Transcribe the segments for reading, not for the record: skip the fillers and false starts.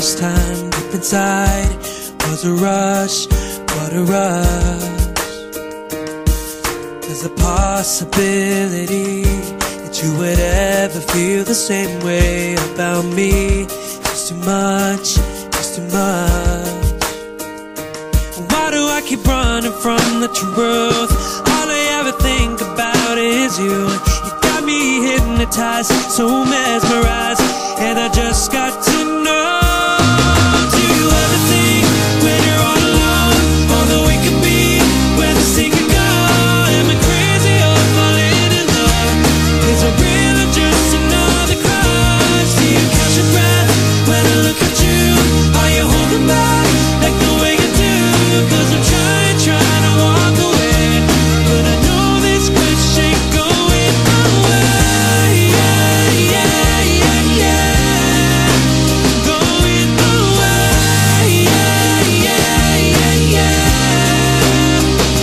first time deep inside was a rush, what a rush. There's a possibility that you would ever feel the same way about me. Just too much, just too much. Why do I keep running from the truth? All I ever think about is you. You got me hypnotized, so mesmerized, and I just got to know. Do you ever think when you're all alone, all that we could be, where this thing could go? Am I crazy or falling in love? Is it real or just another crush? Do you catch your breath when I look at you? Are you holding back like the way you do? 'Cause I'm trying to walk away, but I know this wish ain't going away. Yeah, yeah, yeah, yeah. Going away. Yeah, yeah, yeah, yeah.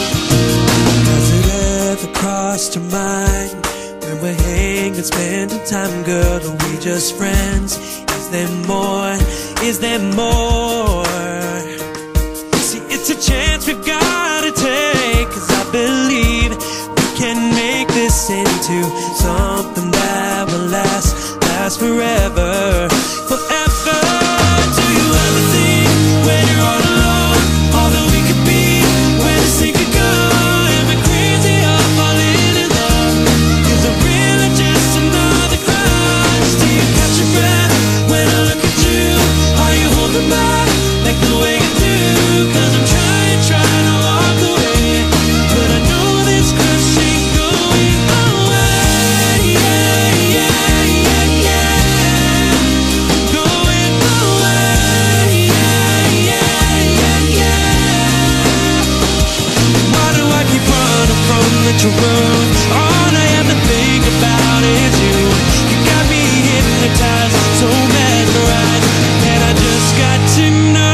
Has it ever crossed your mind when we're hanging, spending time, girl? Are we just friends? Is there more? Is there more? It's a chance we've gotta take, 'cause I believe we can make this into something that will last forever, forever. Do you ever think when you're all alone, all that we could be, where this thing could go? Am I crazy or falling in love? Is it real or just another crush? Do you catch your breath when I look at you? Are you holding back like the way you do? 'Cause I'm trying to walk away, but I know this crush ain't going away. Yeah, yeah, yeah, yeah. Going away. Yeah, yeah, yeah, yeah. Why do I keep running from the truth? All I ever think about is you. You got me hypnotized, so mesmerized, and I just got to know.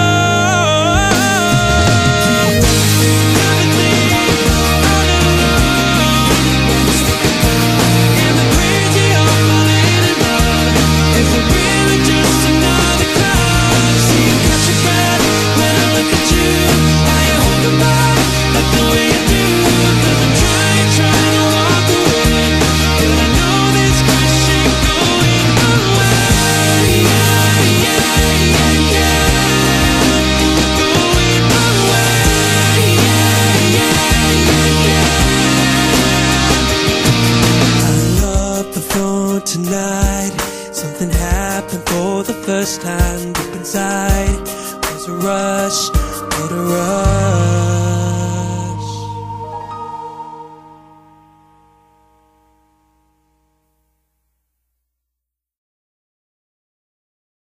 Tonight, something happened for the first time deep inside. Was a rush, what a rush.